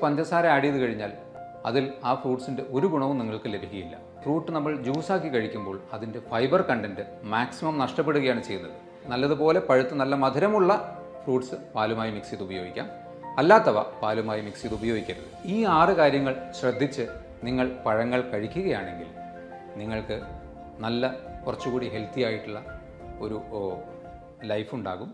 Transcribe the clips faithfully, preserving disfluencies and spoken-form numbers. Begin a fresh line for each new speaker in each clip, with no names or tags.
പഞ്ചസാര ആഡ് ചെയ്ത് കഴിഞ്ഞാൽ അതിൽ ആ ഫ്രൂട്ട്സിൻ്റെ ഒരു ഗുണവും നിങ്ങൾക്ക് ലഭിക്കുകയില്ല. ഫ്രൂട്ട് നമ്മൾ ജ്യൂസാക്കി കഴിക്കുമ്പോൾ അതിൻ്റെ ഫൈബർ കണ്ടൻറ്റ് മാക്സിമം നഷ്ടപ്പെടുകയാണ് ചെയ്യുന്നത്. നല്ലതുപോലെ പഴുത്ത് നല്ല മധുരമുള്ള ഫ്രൂട്ട്സ് പാലുമായി മിക്സ് ചെയ്ത് ഉപയോഗിക്കാം, അല്ലാത്തവ പാലുമായി മിക്സ് ചെയ്ത് ഉപയോഗിക്കരുത്. ഈ ആറ് കാര്യങ്ങൾ ശ്രദ്ധിച്ച് നിങ്ങൾ പഴങ്ങൾ കഴിക്കുകയാണെങ്കിൽ നിങ്ങൾക്ക് നല്ല കുറച്ചുകൂടി ഹെൽത്തി ആയിട്ടുള്ള ഒരു ലൈഫ് ഉണ്ടാകും.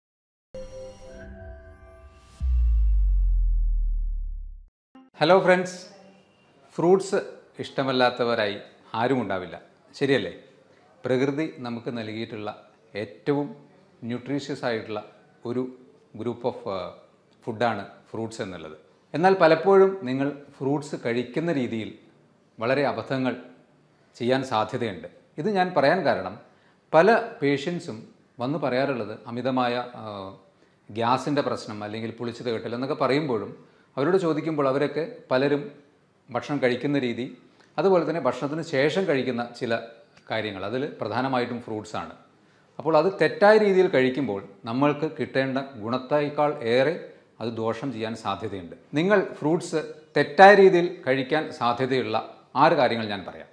ഹലോ ഫ്രണ്ട്സ്, ഫ്രൂട്ട്സ് ഇഷ്ടമല്ലാത്തവരായി ആരും ഉണ്ടാവില്ല, ശരിയല്ലേ? പ്രകൃതി നമുക്ക് നൽകിയിട്ടുള്ള ഏറ്റവും ന്യൂട്രീഷ്യസ് ആയിട്ടുള്ള ഒരു ഗ്രൂപ്പ് ഓഫ് ഫുഡാണ് ഫ്രൂട്ട്സ് എന്നുള്ളത്. എന്നാൽ പലപ്പോഴും നിങ്ങൾ ഫ്രൂട്ട്സ് കഴിക്കുന്ന രീതിയിൽ വളരെ അബദ്ധങ്ങൾ ചെയ്യാൻ സാധ്യതയുണ്ട്. ഇത് ഞാൻ പറയാൻ കാരണം പല പേഷ്യൻസും വന്ന് പറയാറുള്ളത് അമിതമായ ഗ്യാസിൻ്റെ പ്രശ്നം അല്ലെങ്കിൽ പുളിച്ചത് കെട്ടൽ എന്നൊക്കെ പറയുമ്പോഴും അവരോട് ചോദിക്കുമ്പോൾ അവരൊക്കെ പലരും ഭക്ഷണം കഴിക്കുന്ന രീതി, അതുപോലെ തന്നെ ഭക്ഷണത്തിന് ശേഷം കഴിക്കുന്ന ചില കാര്യങ്ങൾ, അതിൽ പ്രധാനമായിട്ടും ഫ്രൂട്ട്സാണ്. അപ്പോൾ അത് തെറ്റായ രീതിയിൽ കഴിക്കുമ്പോൾ നമ്മൾക്ക് കിട്ടേണ്ട ഗുണത്തേക്കാൾ ഏറെ അത് ദോഷം ചെയ്യാൻ സാധ്യതയുണ്ട്. നിങ്ങൾ ഫ്രൂട്ട്സ് തെറ്റായ രീതിയിൽ കഴിക്കാൻ സാധ്യതയുള്ള ആറ് കാര്യങ്ങൾ ഞാൻ പറയാം.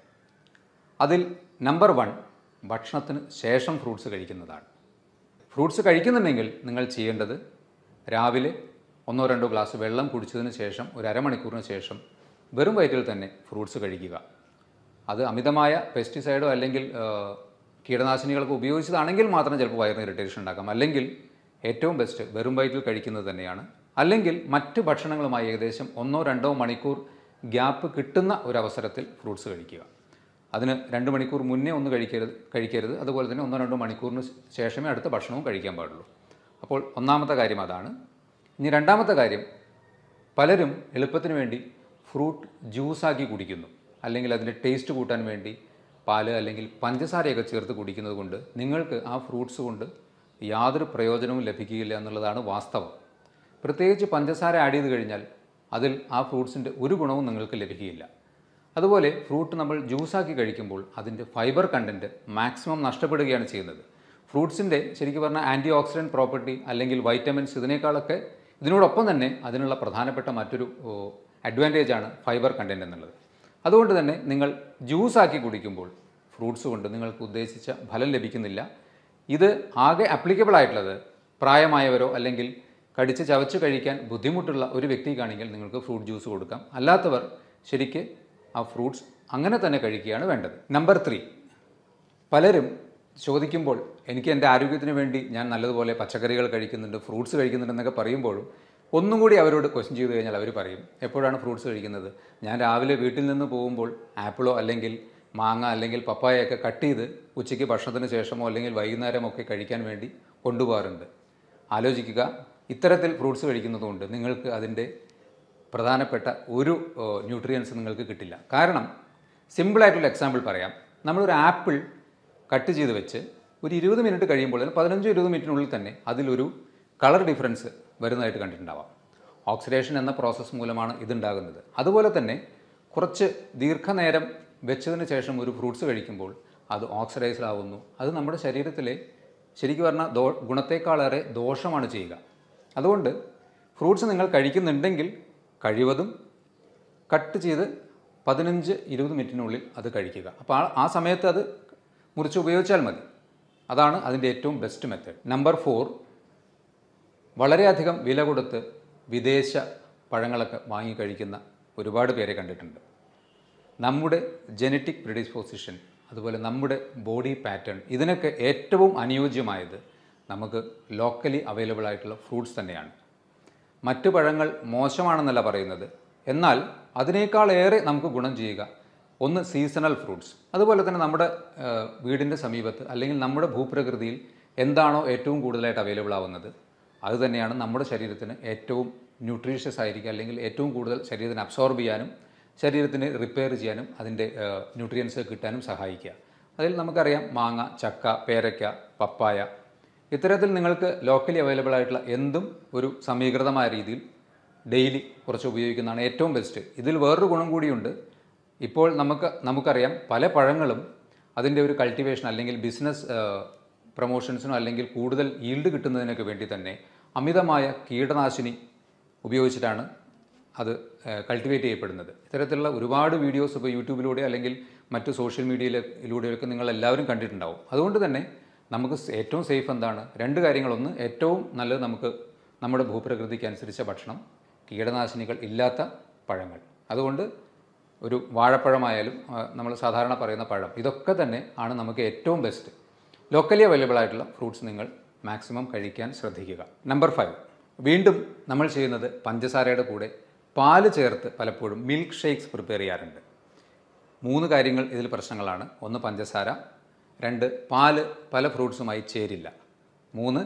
അതിൽ നമ്പർ വൺ, ഭക്ഷണത്തിന് ശേഷം ഫ്രൂട്ട്സ് കഴിക്കുന്നതാണ്. ഫ്രൂട്ട്സ് കഴിക്കുന്നുണ്ടെങ്കിൽ നിങ്ങൾ ചെയ്യേണ്ടത് രാവിലെ ഒന്നോ രണ്ടോ ഗ്ലാസ് വെള്ളം കുടിച്ചതിന് ശേഷം ഒരു അരമണിക്കൂറിന് ശേഷം വെറും വയറ്റിൽ തന്നെ ഫ്രൂട്ട്സ് കഴിക്കുക. അത് അമിതമായ പെസ്റ്റിസൈഡോ അല്ലെങ്കിൽ കീടനാശിനികളൊക്കെ ഉപയോഗിച്ചതാണെങ്കിൽ മാത്രം ചിലപ്പോൾ വയറിന് ഇറിറ്റേഷൻ ഉണ്ടാക്കാം. അല്ലെങ്കിൽ ഏറ്റവും ബെസ്റ്റ് വെറും വയറ്റിൽ കഴിക്കുന്നത് തന്നെയാണ്. അല്ലെങ്കിൽ മറ്റ് ഭക്ഷണങ്ങളുമായി ഏകദേശം ഒന്നോ രണ്ടോ മണിക്കൂർ ഗ്യാപ്പ് കിട്ടുന്ന ഒരവസരത്തിൽ ഫ്രൂട്ട്സ് കഴിക്കുക. അതിന് രണ്ട് മണിക്കൂർ മുന്നേ ഒന്ന് കഴിക്കരുത് കഴിക്കരുത് അതുപോലെ തന്നെ ഒന്നോ രണ്ടോ മണിക്കൂറിന് ശേഷമേ അടുത്ത ഭക്ഷണവും കഴിക്കാൻ പാടുള്ളൂ. അപ്പോൾ ഒന്നാമത്തെ കാര്യം അതാണ്. ഇനി രണ്ടാമത്തെ കാര്യം, പലരും എളുപ്പത്തിന് വേണ്ടി ഫ്രൂട്ട് ജ്യൂസാക്കി കുടിക്കുന്നു, അല്ലെങ്കിൽ അതിൻ്റെ ടേസ്റ്റ് കൂട്ടാൻ വേണ്ടി പാല് അല്ലെങ്കിൽ പഞ്ചസാരയൊക്കെ ചേർത്ത് കുടിക്കുന്നത് കൊണ്ട് നിങ്ങൾക്ക് ആ ഫ്രൂട്ട്സ് കൊണ്ട് യാതൊരു പ്രയോജനവും ലഭിക്കുകയില്ല എന്നുള്ളതാണ് വാസ്തവം. പ്രത്യേകിച്ച് പഞ്ചസാര ആഡ് ചെയ്ത് കഴിഞ്ഞാൽ അതിൽ ആ ഫ്രൂട്ട്സിൻ്റെ ഒരു ഗുണവും നിങ്ങൾക്ക് ലഭിക്കുകയില്ല. അതുപോലെ ഫ്രൂട്ട് നമ്മൾ ജ്യൂസാക്കി കഴിക്കുമ്പോൾ അതിൻ്റെ ഫൈബർ കണ്ടൻറ്റ് മാക്സിമം നഷ്ടപ്പെടുകയാണ് ചെയ്യുന്നത്. ഫ്രൂട്ട്സിൻ്റെ ശരിക്കും പറഞ്ഞാൽ ആൻറ്റി ഓക്സിഡൻറ്റ് പ്രോപ്പർട്ടി അല്ലെങ്കിൽ വൈറ്റമിൻസ് ഇതിനേക്കാളൊക്കെ ഇതിനോടൊപ്പം തന്നെ അതിനുള്ള പ്രധാനപ്പെട്ട മറ്റൊരു അഡ്വാൻറ്റേജാണ് ഫൈബർ കണ്ടൻറ്റ് എന്നുള്ളത്. അതുകൊണ്ട് തന്നെ നിങ്ങൾ ജ്യൂസാക്കി കുടിക്കുമ്പോൾ ഫ്രൂട്ട്സ് കൊണ്ട് നിങ്ങൾക്ക് ഉദ്ദേശിച്ച ഫലം ലഭിക്കുന്നില്ല. ഇത് ആകെ ആപ്ലിക്കബിൾ ആയിട്ടുള്ളത് പ്രായമായവരോ അല്ലെങ്കിൽ കടിച്ച് ചവച്ച് കഴിക്കാൻ ബുദ്ധിമുട്ടുള്ള ഒരു വ്യക്തിക്കാണെങ്കിൽ നിങ്ങൾക്ക് ഫ്രൂട്ട് ജ്യൂസ് കൊടുക്കാം. അല്ലാത്തവർ ശരിക്ക് ആ ഫ്രൂട്ട്സ് അങ്ങനെ തന്നെ കഴിക്കുകയാണ് വേണ്ടത്. നമ്പർ ത്രീ, പലരും ചോദിക്കുമ്പോൾ എനിക്ക് എൻ്റെ ആരോഗ്യത്തിന് വേണ്ടി ഞാൻ നല്ലതുപോലെ പച്ചക്കറികൾ കഴിക്കുന്നുണ്ട്, ഫ്രൂട്ട്സ് കഴിക്കുന്നുണ്ടെന്നൊക്കെ പറയുമ്പോഴും ഒന്നും കൂടി അവരോട് ക്വസ്റ്റ്യൻ ചെയ്ത് കഴിഞ്ഞാൽ അവർ പറയും, എപ്പോഴാണ് ഫ്രൂട്ട്സ് കഴിക്കുന്നത്? ഞാൻ രാവിലെ വീട്ടിൽ നിന്ന് പോകുമ്പോൾ ആപ്പിളോ അല്ലെങ്കിൽ മാങ്ങ അല്ലെങ്കിൽ പപ്പായയൊക്കെ കട്ട് ചെയ്ത് ഉച്ചയ്ക്ക് ഭക്ഷണത്തിന് ശേഷമോ അല്ലെങ്കിൽ വൈകുന്നേരമൊക്കെ കഴിക്കാൻ വേണ്ടി കൊണ്ടുപോകാറുണ്ട്. ആലോചിക്കുക, ഇത്തരത്തിൽ ഫ്രൂട്ട്സ് കഴിക്കുന്നതുകൊണ്ട് നിങ്ങൾക്ക് അതിൻ്റെ പ്രധാനപ്പെട്ട ഒരു ന്യൂട്രിയൻസ് നിങ്ങൾക്ക് കിട്ടില്ല. കാരണം സിമ്പിളായിട്ടുള്ള എക്സാമ്പിൾ പറയാം. നമ്മളൊരു ആപ്പിൾ കട്ട് ചെയ്ത് വെച്ച് ഒരു ഇരുപത് മിനിറ്റ് കഴിയുമ്പോൾ തന്നെ പതിനഞ്ചോ ഇരുപത് മിനിറ്റിനുള്ളിൽ തന്നെ അതിലൊരു കളർ ഡിഫറൻസ് വരുന്നതായിട്ട് കണ്ടിട്ടുണ്ടാവാം. ഓക്സിഡേഷൻ എന്ന പ്രോസസ്സ് മൂലമാണ് ഇതുണ്ടാകുന്നത്. അതുപോലെ തന്നെ കുറച്ച് ദീർഘനേരം വെച്ചതിന് ശേഷം ഒരു ഫ്രൂട്ട്സ് കഴിക്കുമ്പോൾ അത് ഓക്സിഡൈസ്ഡ് ആവുന്നു. അത് നമ്മുടെ ശരീരത്തിലെ ശരിക്കും പറഞ്ഞാൽ ദോ ഗുണത്തേക്കാളേറെ ദോഷമാണ് ചെയ്യുക. അതുകൊണ്ട് ഫ്രൂട്ട്സ് നിങ്ങൾ കഴിക്കുന്നുണ്ടെങ്കിൽ കഴിവതും കട്ട് ചെയ്ത് പതിനഞ്ച് ഇരുപത് മിനിറ്റിനുള്ളിൽ അത് കഴിക്കുക. അപ്പോൾ ആ ആ സമയത്ത് അത് മുറിച്ച് ഉപയോഗിച്ചാൽ മതി. അതാണ് അതിൻ്റെ ഏറ്റവും ബെസ്റ്റ് മെത്തേഡ്. നമ്പർ ഫോർ, വളരെയധികം വില കൊടുത്ത് വിദേശ പഴങ്ങളൊക്കെ വാങ്ങി കഴിക്കുന്ന ഒരുപാട് പേരെ കണ്ടിട്ടുണ്ട്. നമ്മുടെ ജനറ്റിക് പ്രിഡിസ്പോസിഷൻ അതുപോലെ നമ്മുടെ ബോഡി പാറ്റേൺ ഇതിനൊക്കെ ഏറ്റവും അനുയോജ്യമായത് നമുക്ക് ലോക്കലി അവൈലബിൾ ആയിട്ടുള്ള ഫ്രൂട്ട്സ് തന്നെയാണ്. മറ്റു പഴങ്ങൾ മോശമാണെന്നല്ല പറയുന്നത്, എന്നാൽ അതിനേക്കാളേറെ നമുക്ക് ഗുണം ചെയ്യുക ഒന്ന് സീസണൽ ഫ്രൂട്ട്സ്. അതുപോലെ തന്നെ നമ്മുടെ വീടിൻ്റെ സമീപത്ത് അല്ലെങ്കിൽ നമ്മുടെ ഭൂപ്രകൃതിയിൽ എന്താണോ ഏറ്റവും കൂടുതലായിട്ട് അവൈലബിൾ ആവുന്നത് അത് തന്നെയാണ് നമ്മുടെ ശരീരത്തിന് ഏറ്റവും ന്യൂട്രീഷ്യസ് ആയിരിക്കുക, അല്ലെങ്കിൽ ഏറ്റവും കൂടുതൽ ശരീരത്തിന് അബ്സോർബ് ചെയ്യാനും ശരീരത്തിന് റിപ്പയർ ചെയ്യാനും അതിൻ്റെ ന്യൂട്രിയൻസ് കിട്ടാനും സഹായിക്കുക. അതിൽ നമുക്കറിയാം മാങ്ങ, ചക്ക, പേരയ്ക്ക, പപ്പായ, ഇത്തരത്തിൽ നിങ്ങൾക്ക് ലോക്കലി അവൈലബിൾ ആയിട്ടുള്ള എന്തും ഒരു സമീകൃതമായ രീതിയിൽ ഡെയിലി കുറച്ച് ഉപയോഗിക്കുന്നതാണ് ഏറ്റവും ബെസ്റ്റ്. ഇതിൽ വേറൊരു ഗുണം കൂടിയുണ്ട്. ഇപ്പോൾ നമുക്ക് നമുക്കറിയാം പല പഴങ്ങളും അതിൻ്റെ ഒരു കൾട്ടിവേഷൻ അല്ലെങ്കിൽ ബിസിനസ് പ്രൊമോഷൻസിനോ അല്ലെങ്കിൽ കൂടുതൽ ഈൽഡ് കിട്ടുന്നതിനൊക്കെ വേണ്ടി തന്നെ അമിതമായ കീടനാശിനി ഉപയോഗിച്ചിട്ടാണ് അത് കൾട്ടിവേറ്റ് ചെയ്യപ്പെടുന്നത്. ഇത്തരത്തിലുള്ള ഒരുപാട് വീഡിയോസ് ഇപ്പോൾ യൂട്യൂബിലൂടെ അല്ലെങ്കിൽ മറ്റു സോഷ്യൽ മീഡിയയിലൂടെയൊക്കെ നിങ്ങൾ എല്ലാവരും കണ്ടിട്ടുണ്ടാവും. അതുകൊണ്ട് തന്നെ നമുക്ക് ഏറ്റവും സേഫ് എന്താണ്? രണ്ട് കാര്യങ്ങളൊന്ന്, ഏറ്റവും നല്ലത് നമുക്ക് നമ്മുടെ ഭൂപ്രകൃതിക്ക് അനുസരിച്ച ഭക്ഷണം, കീടനാശിനികൾ ഇല്ലാത്ത പഴങ്ങൾ. അതുകൊണ്ട് ഒരു വാഴപ്പഴമായാലും നമ്മൾ സാധാരണ പറയുന്ന പഴം, ഇതൊക്കെ തന്നെ ആണ് നമുക്ക് ഏറ്റവും ബെസ്റ്റ്. ലോക്കലി അവൈലബിൾ ആയിട്ടുള്ള ഫ്രൂട്ട്സ് നിങ്ങൾ മാക്സിമം കഴിക്കാൻ ശ്രദ്ധിക്കുക. നമ്പർ ഫൈവ്, വീണ്ടും നമ്മൾ ചെയ്യുന്നത് പഞ്ചസാരയുടെ കൂടെ പാല് ചേർത്ത് പലപ്പോഴും മിൽക്ക് ഷേക്സ് പ്രിപ്പയർ ചെയ്യാറുണ്ട്. മൂന്ന് കാര്യങ്ങൾ ഇതിൽ പ്രശ്നങ്ങളാണ്. ഒന്ന് പഞ്ചസാര, രണ്ട് പാല് പല ഫ്രൂട്ട്സുമായി ചേരില്ല, മൂന്ന്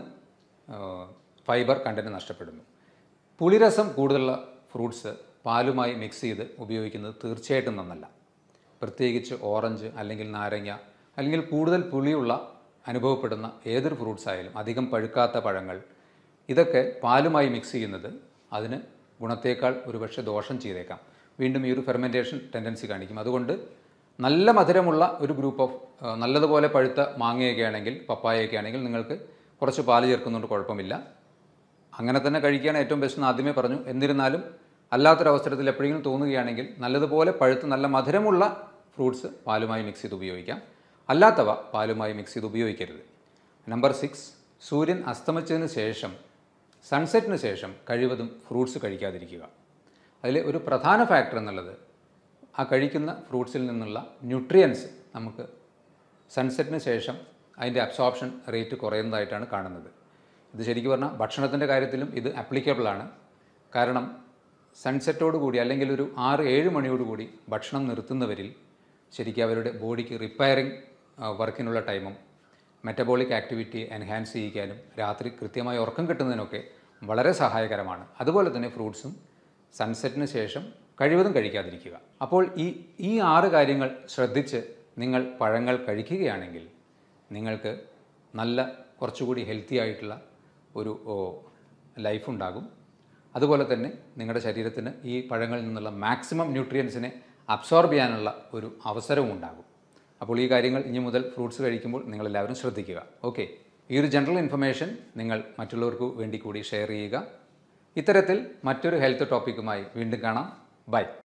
ഫൈബർ കണ്ടൻറ്റ് നഷ്ടപ്പെടുന്നു. പുളിരസം കൂടുതലുള്ള ഫ്രൂട്ട്സ് പാലുമായി മിക്സ് ചെയ്ത് ഉപയോഗിക്കുന്നത് തീർച്ചയായിട്ടും നന്നല്ല. പ്രത്യേകിച്ച് ഓറഞ്ച് അല്ലെങ്കിൽ നാരങ്ങ അല്ലെങ്കിൽ കൂടുതൽ പുളിയുള്ള അനുഭവപ്പെടുന്ന ഏതൊരു ഫ്രൂട്ട്സ് ആയാലും, അധികം പഴുക്കാത്ത പഴങ്ങൾ, ഇതൊക്കെ പാലുമായി മിക്സ് ചെയ്യുന്നത് അതിന് ഗുണത്തേക്കാൾ ഒരുപക്ഷെ ദോഷം ചെയ്തേക്കാം. വീണ്ടും ഈ ഒരു ഫെർമെൻറ്റേഷൻ ടെൻഡൻസി കാണിക്കും. അതുകൊണ്ട് നല്ല മധുരമുള്ള ഒരു ഗ്രൂപ്പ് ഓഫ് നല്ലതുപോലെ പഴുത്ത മാങ്ങയൊക്കെ ആണെങ്കിൽ, പപ്പായയൊക്കെ ആണെങ്കിൽ നിങ്ങൾക്ക് കുറച്ച് പാല് ചേർക്കുന്നതുകൊണ്ട് കുഴപ്പമില്ല. അങ്ങനെ തന്നെ കഴിക്കുകയാണ് ഏറ്റവും ബെസ്റ്റ് എന്ന് ആദ്യമേ പറഞ്ഞു. എന്നിരുന്നാലും അല്ലാത്തൊരവസരത്തിൽ എപ്പോഴെങ്കിലും തോന്നുകയാണെങ്കിൽ നല്ലതുപോലെ പഴുത്ത് നല്ല മധുരമുള്ള ഫ്രൂട്ട്സ് പാലുമായി മിക്സ് ചെയ്ത് ഉപയോഗിക്കാം. അല്ലാത്തവ പാലുമായി മിക്സ് ചെയ്ത് ഉപയോഗിക്കരുത്. നമ്പർ സിക്സ്, സൂര്യൻ അസ്തമിച്ചതിന് ശേഷം, സൺസെറ്റിന് ശേഷം കഴിവതും ഫ്രൂട്ട്സ് കഴിക്കാതിരിക്കുക. അതിൽ ഒരു പ്രധാന ഫാക്ടർ എന്നുള്ളത് ആ കഴിക്കുന്ന ഫ്രൂട്ട്സിൽ നിന്നുള്ള ന്യൂട്രിയൻസ് നമുക്ക് സൺസെറ്റിന് ശേഷം അതിൻ്റെ അബ്സോർപ്ഷൻ റേറ്റ് കുറയുന്നതായിട്ടാണ് കാണുന്നത്. ഇത് ശരിക്കും പറഞ്ഞാൽ ഭക്ഷണത്തിൻ്റെ കാര്യത്തിലും ഇത് ആപ്ലിക്കബിളാണ്. കാരണം സൺസെറ്റോട് കൂടി അല്ലെങ്കിൽ ഒരു ആറ് ഏഴ് മണിയോടുകൂടി ഭക്ഷണം നിർത്തുന്നവരിൽ ശരിക്കും അവരുടെ ബോഡിക്ക് റിപ്പയറിങ് വർക്കിനുള്ള ടൈമും മെറ്റബോളിക് ആക്ടിവിറ്റി എൻഹാൻസ് ചെയ്യിക്കാനും രാത്രി കൃത്യമായി ഉറക്കം കിട്ടുന്നതിനൊക്കെ വളരെ സഹായകരമാണ്. അതുപോലെ തന്നെ ഫ്രൂട്ട്സും സൺസെറ്റിന് ശേഷം കഴിവതും കഴിക്കാതിരിക്കുക. അപ്പോൾ ഈ ഈ ആറ് കാര്യങ്ങൾ ശ്രദ്ധിച്ച് നിങ്ങൾ പഴങ്ങൾ കഴിക്കുകയാണെങ്കിൽ നിങ്ങൾക്ക് നല്ല കുറച്ചുകൂടി ഹെൽത്തി ആയിട്ടുള്ള ഒരു ലൈഫ് ഉണ്ടാകും. അതുപോലെ തന്നെ നിങ്ങളുടെ ശരീരത്തിന് ഈ പഴങ്ങളിൽ നിന്നുള്ള മാക്സിമം ന്യൂട്രിയൻസിനെ അബ്സോർബ് ചെയ്യാനുള്ള ഒരു അവസരവും ഉണ്ടാകും. അപ്പോൾ ഈ കാര്യങ്ങൾ ഇനി മുതൽ ഫ്രൂട്ട്സ് കഴിക്കുമ്പോൾ നിങ്ങളെല്ലാവരും ശ്രദ്ധിക്കുക. ഓക്കെ, ഈ ഒരു ജനറൽ ഇൻഫർമേഷൻ നിങ്ങൾ മറ്റുള്ളവർക്ക് വേണ്ടി കൂടി ഷെയർ ചെയ്യുക. ഇത്തരത്തിൽ മറ്റൊരു ഹെൽത്ത് ടോപ്പിക്കുമായി വീണ്ടും കാണാം. ബൈ.